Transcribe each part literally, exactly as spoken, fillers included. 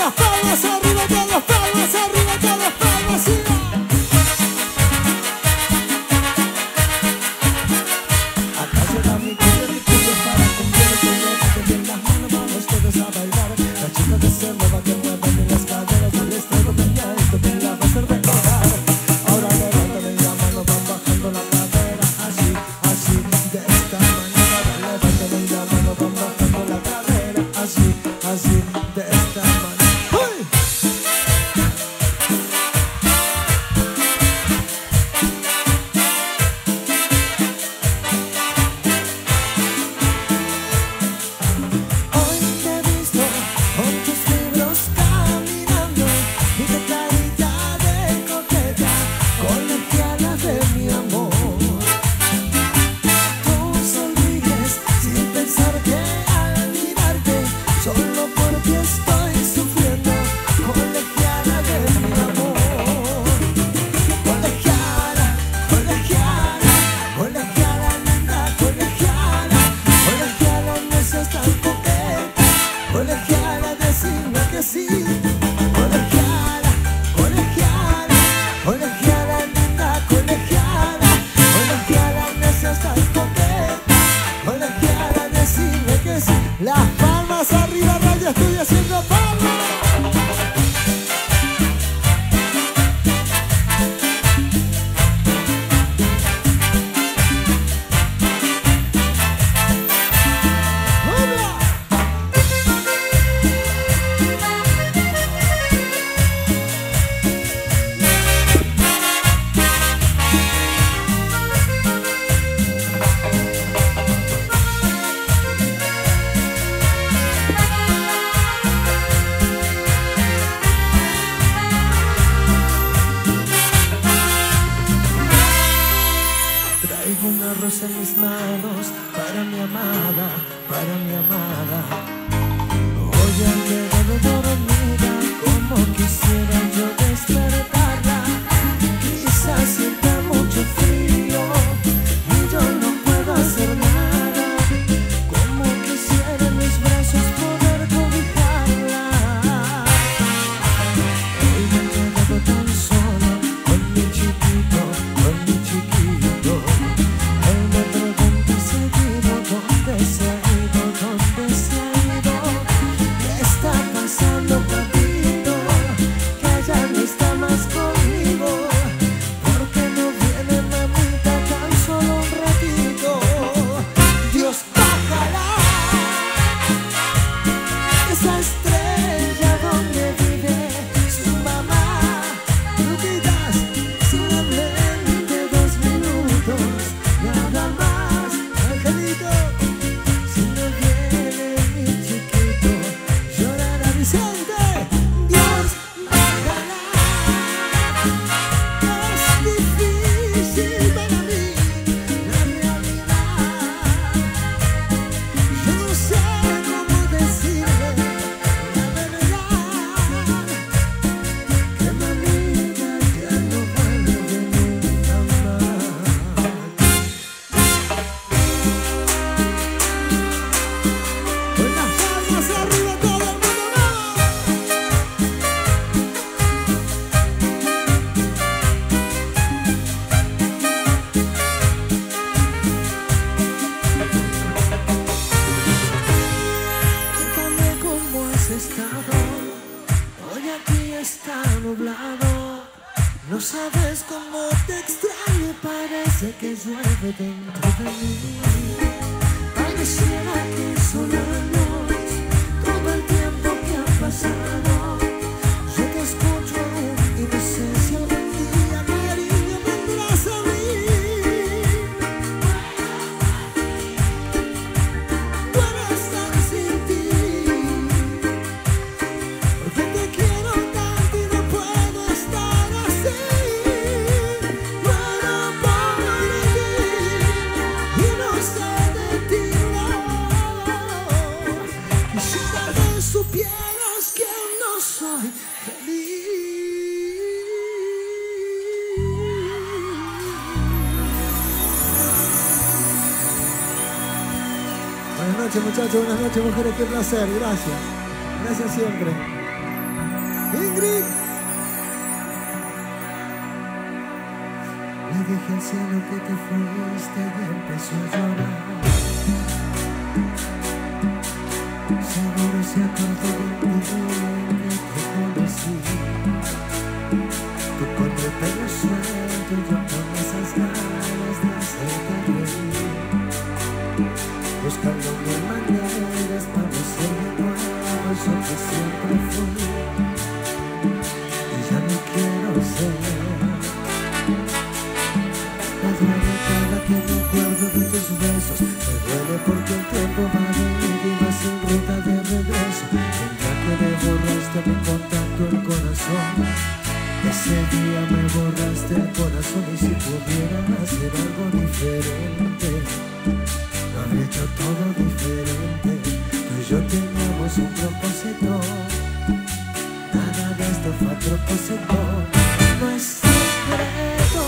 las palmas arriba, todas palmas arriba, todas palmas arriba. Acá llega mi cuello, mi cuello para cumplir el sueño. Que bien las manos, vamos todos a bailar. La chica que se mueva, que mueva en las caderas. El estreno que ya esto que la va a hacer recordar. Ahora levántame la mano, van bajando la cadera. Así, así, de esta manera. Levántame la mano, van bajando la cadera. Así, así, de esta manera. ¡Hey! Colegiala, decime que sí. Colegiala, colegiala, colegiala, linda, colegiala. Colegiala, no seas tan coqueta. Colegiala, decime que sí. Las palmas arriba, radio, estoy haciendo palmas. Traigo una rosa en mis manos para mi amada, para mi amada. Hoy ha llegado dormida, como quisiera yo despertarla. Quizás sienta mucho frío y yo no puedo hacer nada. Como quisiera en mis brazos poder cobijarla. Hoy me he quedado tan solo con mi chiquito, con mi chiquito. Él me pregunta seguido dónde se ha ido, dónde se ha ido. ¿Qué está pasando, papito? Que ya no está más conmigo. Porque no viene mamita tan solo un ratito. Dios, bájala esa estrella donde vive su mamá. Rutitas, solamente dos minutos, nada más. Angelito, si no viene mi chiquito, llorará Vicente. Dios, bájala. Es difícil para mí la realidad. Yo no sé cómo decirle la verdad. Que mamita ya no vuelve nunca más. Con las palmas arriba, todo el mundo vamos. Cuéntame cómo has estado. Hoy aquí está nublado. No sabes cómo te extraño. Parece que llueve dentro de mí. Pareciera que son años todo el tiempo que ha pasado. Yo te escucho aún y no sé si algún día, cariño, vendrás a mí. Puedo estar sin ti, porque te quiero tanto y no puedo estar así. Muero por ti y no sé de ti, no. Quisiera que supieras que aún no soy feliz. Buenas noches, muchachos, buenas noches, mujeres, qué placer, gracias. Gracias siempre. Ingrid. Le dije al cielo que te fuiste y empezó a llorar. Seguro se acordó de mí que te conocí. Tú con el pelo suelto y yo con esas ganas de hacerte reír. Buscando mil maneras para no ser de nuevo eso que siempre fui. Y ya no quiero ser. Me duele cada que me acuerdo de tus besos. Me duele porque el tiempo va de ida y va sin ruta de regreso. El día que me borraste me contactó el corazón. Ese día me borraste el corazón. Y si pudiera hacer algo diferente, lo habría hecho todo diferente. Tú y yo teníamos un propósito. Nada de esto fue a propósito. No es secreto.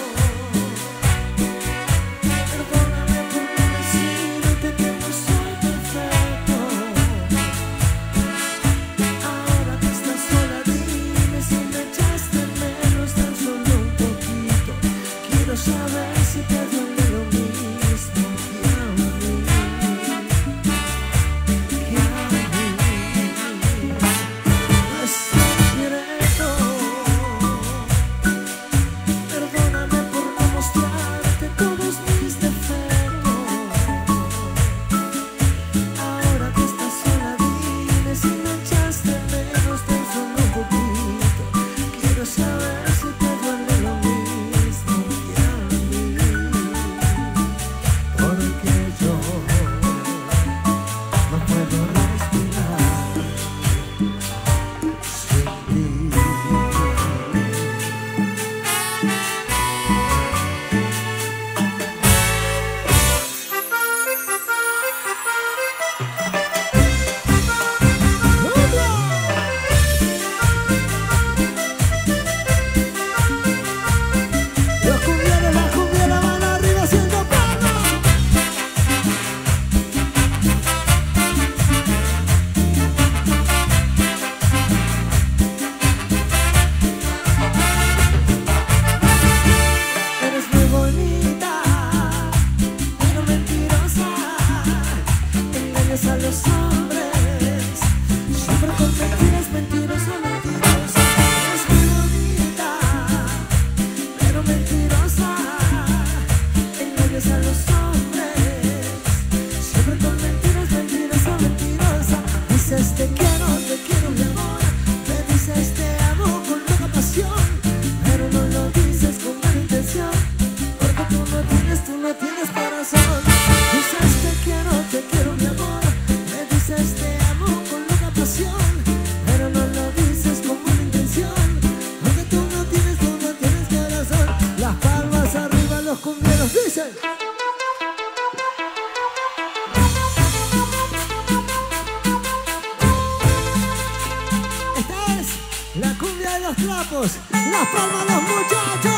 Las palmas los muchachos.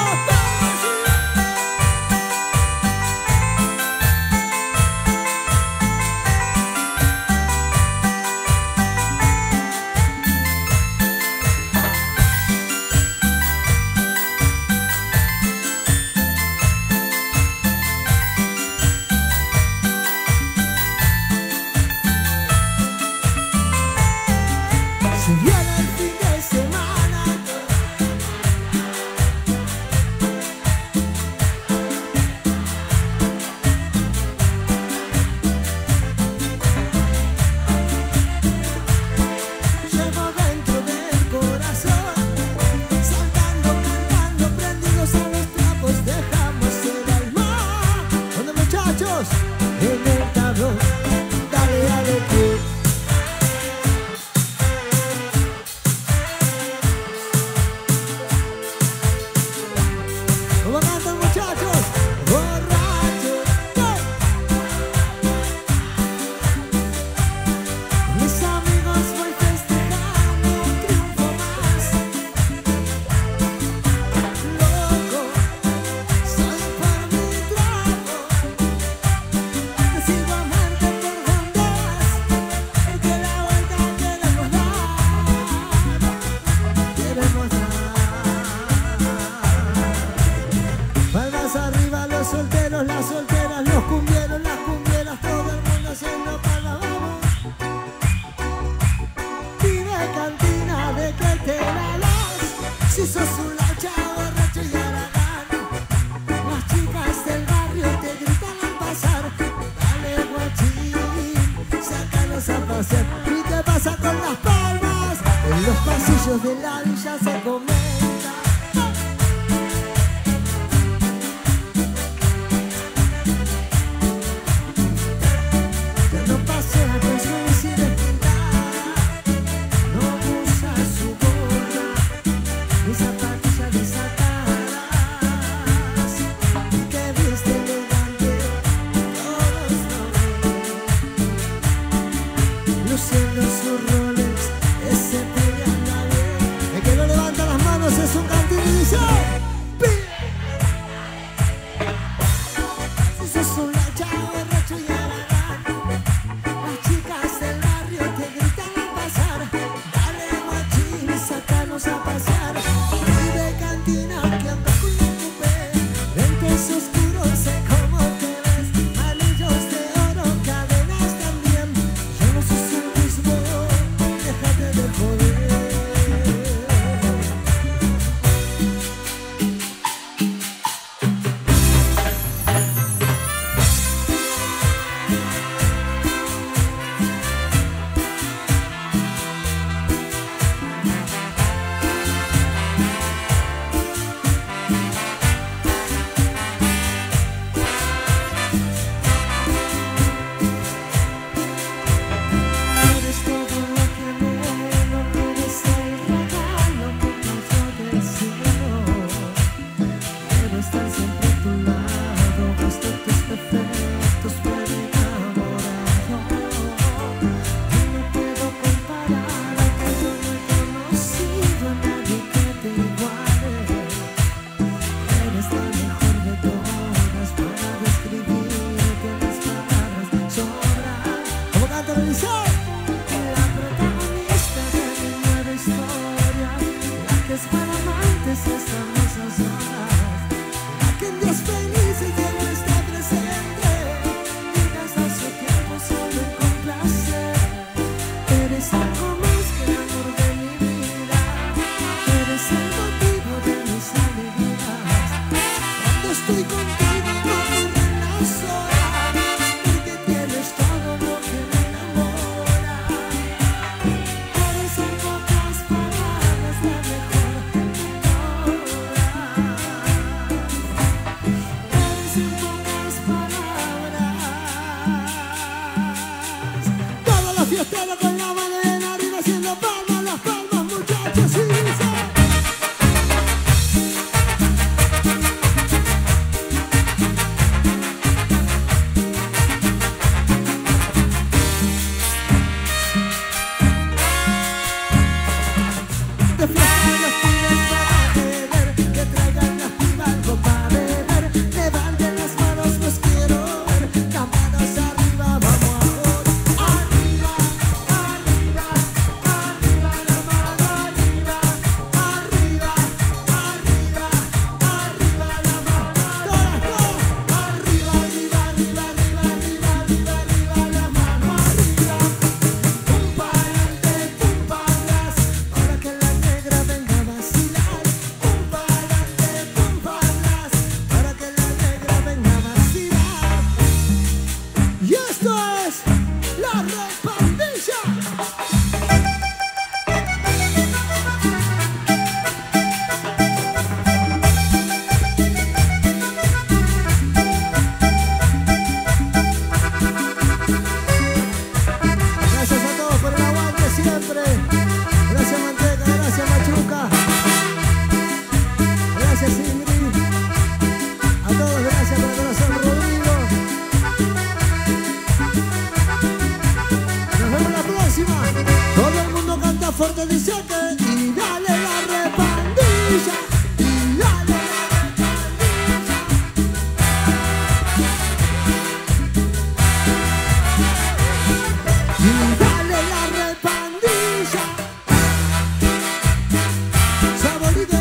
Se viene el fin de semana. Si sos un lacha, borracho y haragán, las chicas del barrio te gritan al pasar. Dale guachín, sácalos a pasear. ¿Y qué pasa con las palmas? En los pasillos de la villa se comenta. Ya no pasea con su bici despintada, no usa su gorra ni zapatillas desatadas. Que viste elegante, todos lo ven, luciendo sus roles, ese pelean. El que no levanta las manos es un cantinillo. Si sos un lacha, borracho y haragán, las chicas del barrio te gritan al pasar. Dale guachín y sácanos a pasear. Y de cantina que anda con un cupé, lentes oscuros, sé cómo te ves. Anillos de oro, cadenas también. Yo no sos el mismo, déjate de joder. Eres todo lo que anhelo, eres el regalo que cayó del cielo. Quiero estar siempre a tu lado, hasta tus defectos puedo enamorado. Y no puedo comparar, que yo no he conocido a nadie que te iguale. Eres la mejor de todas, para describirte las palabras sobran. ¿Cómo canta la Eliseo? La protagonista de mi nueva historia, la que es para amantes estas hermosas horas, la que en días felices siempre está presente, digas a su tiempo solo en complacer. Eres algo más que el amor de mi vida, eres el motivo de mis alegrías. Cuando estoy contigo no ocurren las horas, porque tienes todo lo que me enamora. Eres en pocas palabras la mejor de todas. Eres en pocas palabras. Todos los fiesteros con la mano en arriba haciendo palmas, las palmas muchachos, y dice. De fiesta los pibes para beber, que traigan las pibas algo para beber. Levanten las manos, los quiero ver, las manos arriba, vamos a joder. Arriba, arriba, arriba, la mano arriba, arriba, arriba, arriba, la mano. Todas, todas, arriba, arriba, arriba, arriba, arriba, arriba, arriba, la mano arriba. Pum para adelante, pum para atrás, para que la negra venga a vacilar. Pum para adelante, pum para atrás, para que la negra venga a vacilar. Y esto es la repandilla. Gracias a todos por el aguante siempre. Gracias Manteca, gracias Machuca, gracias Ingrid, a todos gracias por el corazón Rodrigo. Nos vemos la próxima. Todo el mundo canta fuerte, dice que y dale la repandilla, y dale la repandilla. Y dale la repandilla. Sabolide.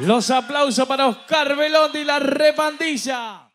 Los aplausos para Oscar Velotti y la Repandilla.